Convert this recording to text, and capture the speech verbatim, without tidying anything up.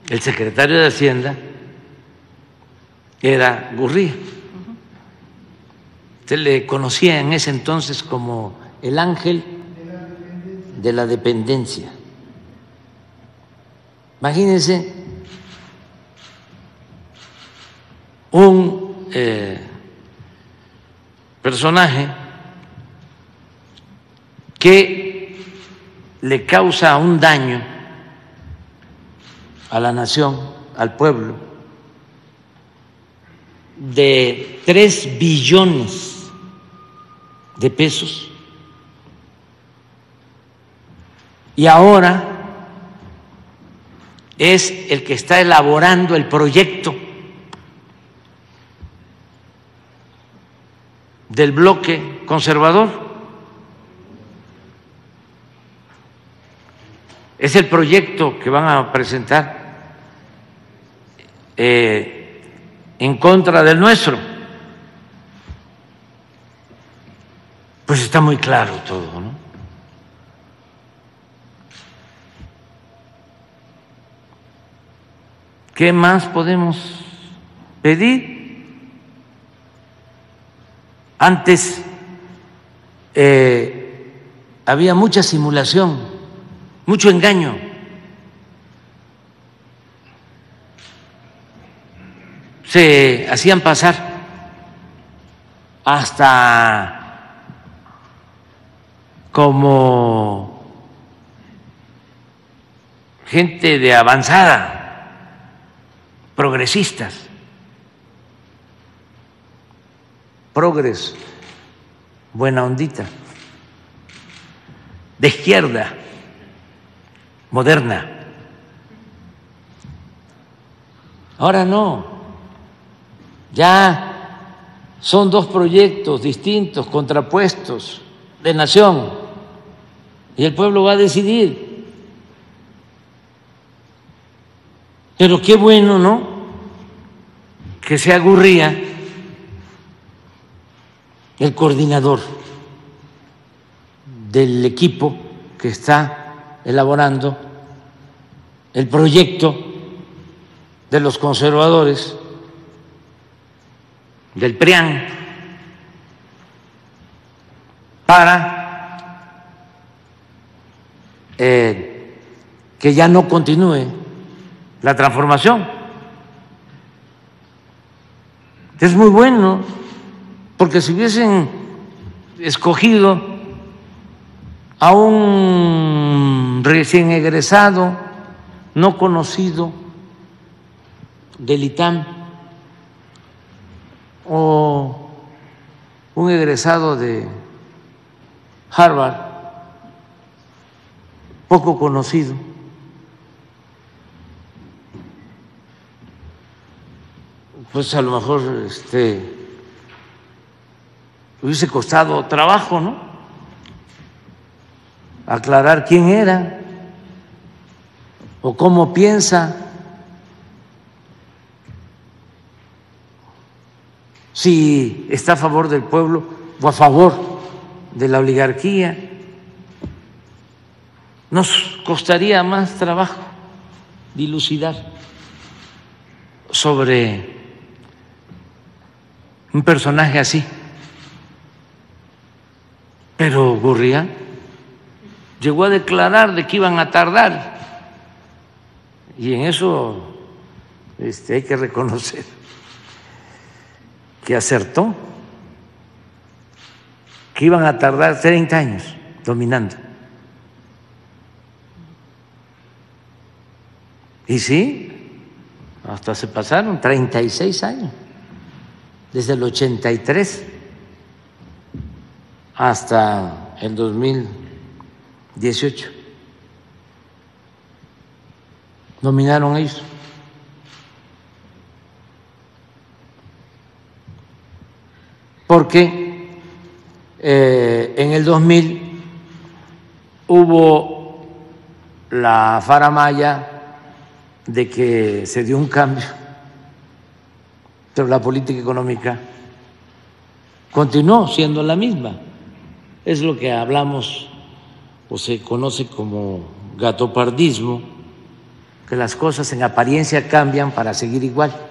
el secretario de Hacienda era Gurría. Se le conocía en ese entonces como el ángel de la dependencia. Imagínense un eh, personaje que le causa un daño a la nación, al pueblo, de tres billones de pesos, y ahora es el que está elaborando el proyecto del bloque conservador. Es el proyecto que van a presentar eh, en contra del nuestro. Pues está muy claro todo, ¿no? ¿Qué más podemos pedir? Antes eh, había mucha simulación, mucho engaño. Se hacían pasar hasta como gente de avanzada, progresistas, progres, buena ondita, de izquierda, moderna. Ahora no, ya son dos proyectos distintos, contrapuestos, de nación, y el pueblo va a decidir. Pero qué bueno, ¿no?, que sea Gurría el coordinador del equipo que está elaborando el proyecto de los conservadores, del PRIAN, para eh, que ya no continúe la transformación. Es muy bueno, porque si hubiesen escogido a un recién egresado, no conocido del I T A M, o un egresado de Harvard, poco conocido, pues a lo mejor este, hubiese costado trabajo, ¿no?, aclarar quién era o cómo piensa, si está a favor del pueblo o a favor de la oligarquía. Nos costaría más trabajo dilucidar sobre un personaje así. Pero Gurría llegó a declarar de que iban a tardar, y en eso este, hay que reconocer que acertó, que iban a tardar treinta años dominando. Y sí, hasta se pasaron treinta y seis años, desde el ochenta y tres hasta el dos mil dieciocho. Dominaron ellos. Porque eh, en el dos mil hubo la faramalla de que se dio un cambio, pero la política económica continuó siendo la misma. Es lo que hablamos o se conoce como gatopardismo, que las cosas en apariencia cambian para seguir igual.